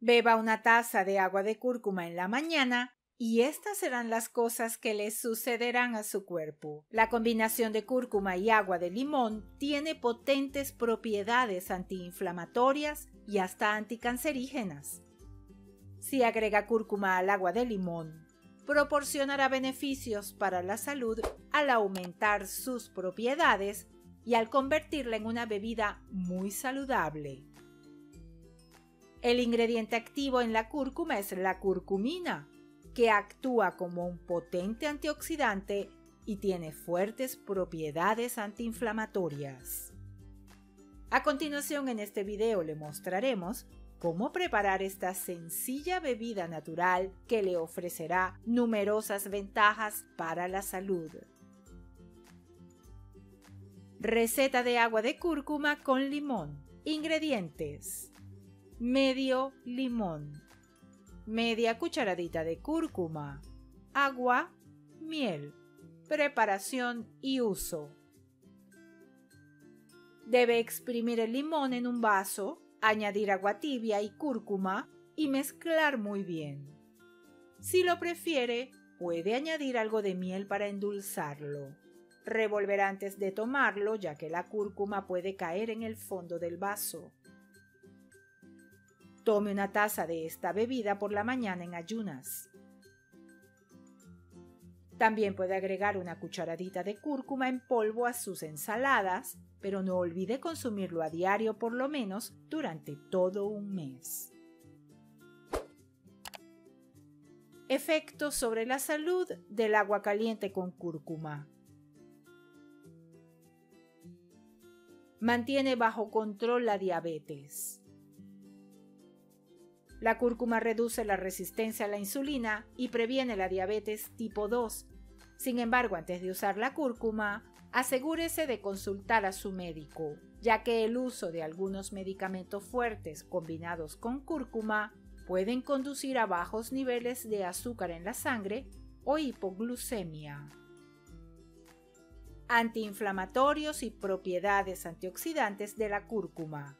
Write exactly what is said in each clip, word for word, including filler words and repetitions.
Beba una taza de agua de cúrcuma en la mañana y estas serán las cosas que le sucederán a su cuerpo. La combinación de cúrcuma y agua de limón tiene potentes propiedades antiinflamatorias y hasta anticancerígenas. Si agrega cúrcuma al agua de limón, proporcionará beneficios para la salud al aumentar sus propiedades y al convertirla en una bebida muy saludable. El ingrediente activo en la cúrcuma es la curcumina, que actúa como un potente antioxidante y tiene fuertes propiedades antiinflamatorias. A continuación en este video le mostraremos cómo preparar esta sencilla bebida natural que le ofrecerá numerosas ventajas para la salud. Receta de agua de cúrcuma con limón. Ingredientes: medio limón, media cucharadita de cúrcuma, agua, miel. Preparación y uso. Debe exprimir el limón en un vaso, añadir agua tibia y cúrcuma y mezclar muy bien. Si lo prefiere, puede añadir algo de miel para endulzarlo. Revolver antes de tomarlo, ya que la cúrcuma puede caer en el fondo del vaso. Tome una taza de esta bebida por la mañana en ayunas. También puede agregar una cucharadita de cúrcuma en polvo a sus ensaladas, pero no olvide consumirlo a diario por lo menos durante todo un mes. Efectos sobre la salud del agua caliente con cúrcuma. Mantiene bajo control la diabetes. La cúrcuma reduce la resistencia a la insulina y previene la diabetes tipo dos. Sin embargo, antes de usar la cúrcuma, asegúrese de consultar a su médico, ya que el uso de algunos medicamentos fuertes combinados con cúrcuma pueden conducir a bajos niveles de azúcar en la sangre o hipoglucemia. Antiinflamatorios y propiedades antioxidantes de la cúrcuma.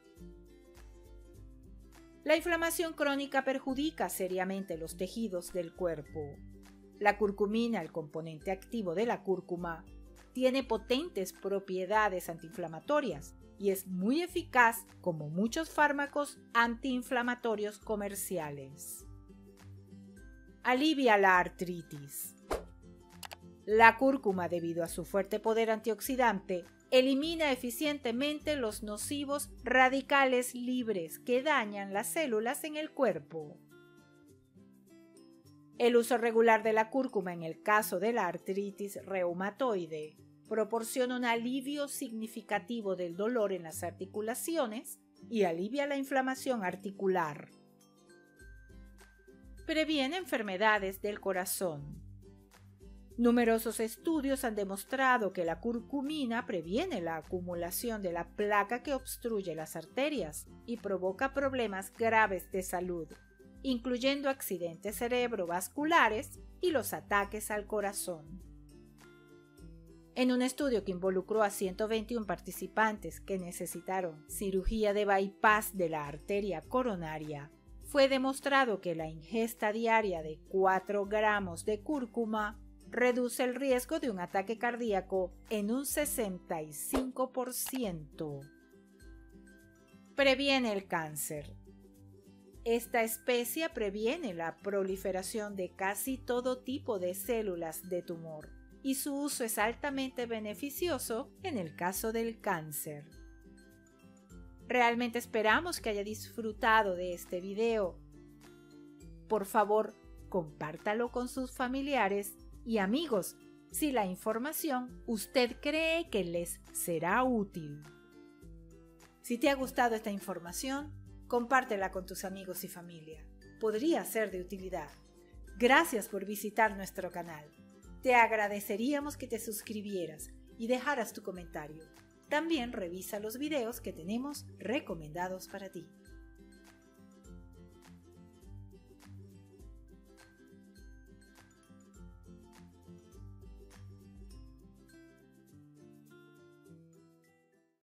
La inflamación crónica perjudica seriamente los tejidos del cuerpo. La curcumina, el componente activo de la cúrcuma, tiene potentes propiedades antiinflamatorias y es muy eficaz como muchos fármacos antiinflamatorios comerciales. Alivia la artritis. La cúrcuma, debido a su fuerte poder antioxidante, elimina eficientemente los nocivos radicales libres que dañan las células en el cuerpo. El uso regular de la cúrcuma en el caso de la artritis reumatoide proporciona un alivio significativo del dolor en las articulaciones y alivia la inflamación articular. Previene enfermedades del corazón. Numerosos estudios han demostrado que la curcumina previene la acumulación de la placa que obstruye las arterias y provoca problemas graves de salud, incluyendo accidentes cerebrovasculares y los ataques al corazón. En un estudio que involucró a ciento veintiún participantes que necesitaron cirugía de bypass de la arteria coronaria, fue demostrado que la ingesta diaria de cuatro gramos de cúrcuma reduce el riesgo de un ataque cardíaco en un sesenta y cinco por ciento. Previene el cáncer. Esta especia previene la proliferación de casi todo tipo de células de tumor y su uso es altamente beneficioso en el caso del cáncer. Realmente esperamos que haya disfrutado de este video. Por favor, compártalo con sus familiares y amigos si la información usted cree que les será útil. Si te ha gustado esta información, compártela con tus amigos y familia. Podría ser de utilidad. Gracias por visitar nuestro canal. Te agradeceríamos que te suscribieras y dejaras tu comentario. También revisa los videos que tenemos recomendados para ti.